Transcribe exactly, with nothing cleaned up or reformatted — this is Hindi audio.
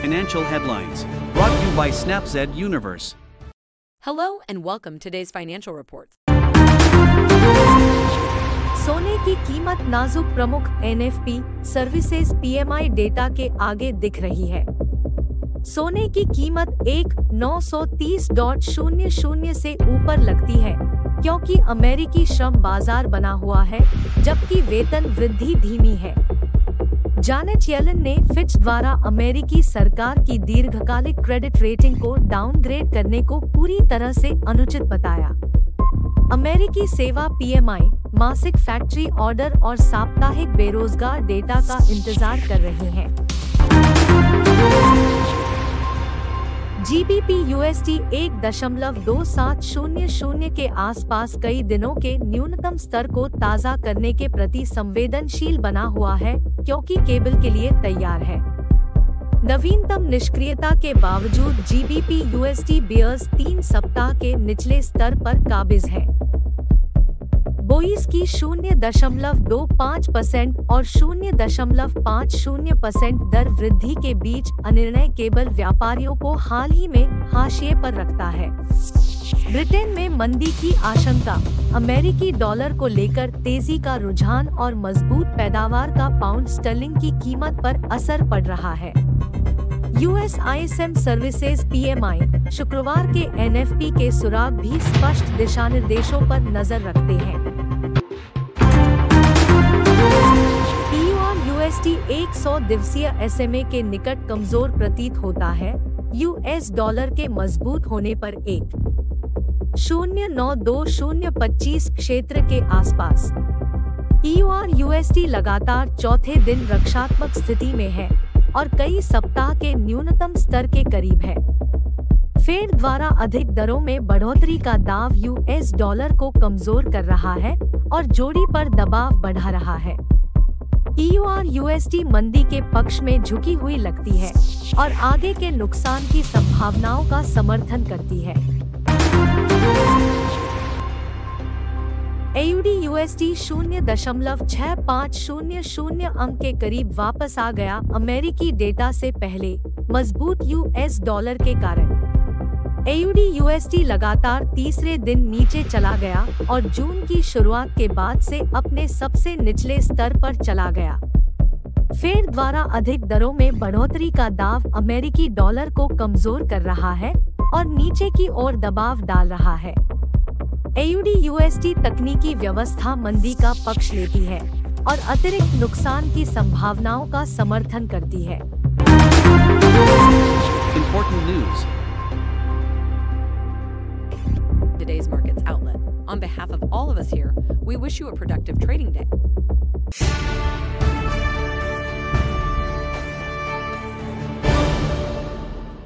financial headlines, brought to you by SnapZ Universe. Hello and welcome to today's financial reports. सोने की कीमत नाजुक प्रमुख N F P services P M I data के आगे दिख रही है। सोने की कीमत एक नौ सौ तीस दशमलव शून्य शून्य से ऊपर लगती है क्योंकि अमेरिकी श्रम बाजार बना हुआ है, जबकि वेतन वृद्धि धीमी है। जानेट येलन ने फिच द्वारा अमेरिकी सरकार की दीर्घकालिक क्रेडिट रेटिंग को डाउनग्रेड करने को पूरी तरह से अनुचित बताया। अमेरिकी सेवा पी एम आई मासिक फैक्ट्री ऑर्डर और साप्ताहिक बेरोजगार डेटा का इंतजार कर रही हैं। G D P U S D एक दशमलव दो सात शून्य शून्य के आसपास कई दिनों के न्यूनतम स्तर को ताज़ा करने के प्रति संवेदनशील बना हुआ है क्योंकि केबल के लिए तैयार है। नवीनतम निष्क्रियता के बावजूद G D P U S D bears तीन सप्ताह के निचले स्तर पर काबिज है। बोइस की शून्य दशमलव दो पाँच परसेंट और शून्य दशमलव पाँच शून्य परसेंट दर वृद्धि के बीच अनिर्णय केबल व्यापारियों को हाल ही में हाशिए पर रखता है। ब्रिटेन में मंदी की आशंका, अमेरिकी डॉलर को लेकर तेजी का रुझान और मजबूत पैदावार का पाउंड स्टर्लिंग की कीमत पर असर पड़ रहा है। U S I S M services P M I शुक्रवार के एन एफ पी के सुराग भी स्पष्ट दिशानिर्देशों पर नजर रखते हैं। E U R U S D एक सौ दिवसीय एस एम ए के निकट कमजोर प्रतीत होता है, यू एस डॉलर के मजबूत होने पर एक शून्य नौ दो शून्य पच्चीस क्षेत्र के आसपास। E U R U S D लगातार चौथे दिन रक्षात्मक स्थिति में है और कई सप्ताह के न्यूनतम स्तर के करीब है। फेड द्वारा अधिक दरों में बढ़ोतरी का दाव यू एस डॉलर को कमजोर कर रहा है और जोड़ी पर दबाव बढ़ा रहा है। E U R U S D मंदी के पक्ष में झुकी हुई लगती है और आगे के नुकसान की संभावनाओं का समर्थन करती है। A U D U S D शून्य दशमलव छह पाँच शून्य शून्य अंक के करीब वापस आ गया अमेरिकी डेटा से पहले मजबूत यू एस डॉलर के कारण। A U D U S D लगातार तीसरे दिन नीचे चला गया और जून की शुरुआत के बाद से अपने सबसे निचले स्तर पर चला गया। फेड द्वारा अधिक दरों में बढ़ोतरी का दाव अमेरिकी डॉलर को कमजोर कर रहा है और नीचे की ओर दबाव डाल रहा है। A U D U S D तकनीकी व्यवस्था मंदी का पक्ष लेती है और अतिरिक्त नुकसान की संभावनाओं का समर्थन करती है। Important news. Today's markets outlet. On behalf of all of us here, we wish you a productive trading day.